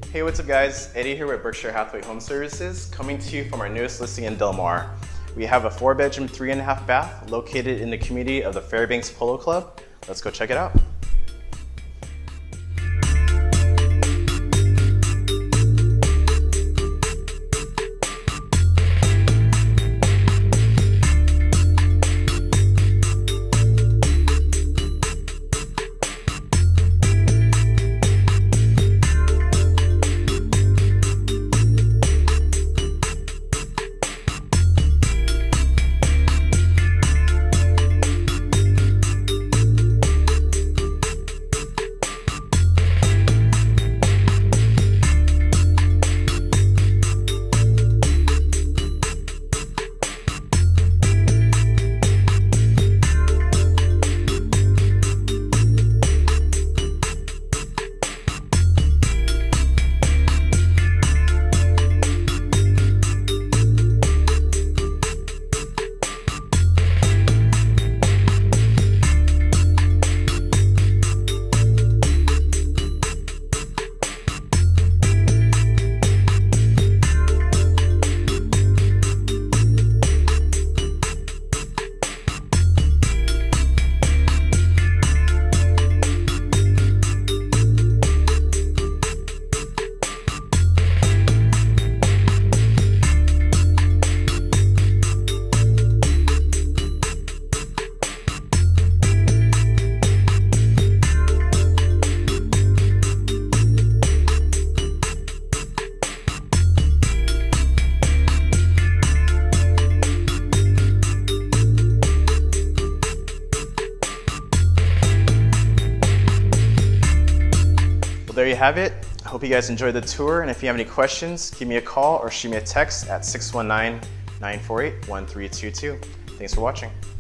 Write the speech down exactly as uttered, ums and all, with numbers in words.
Hey, what's up guys? Eddie here with Berkshire Hathaway Home Services, coming to you from our newest listing in Del Mar. We have a four bedroom, three and a half bath located in the community of the Fairbanks Polo Club. Let's go check it out. There you have it. I hope you guys enjoyed the tour, and if you have any questions, give me a call or shoot me a text at six one nine, nine four eight, one three two two. Thanks for watching.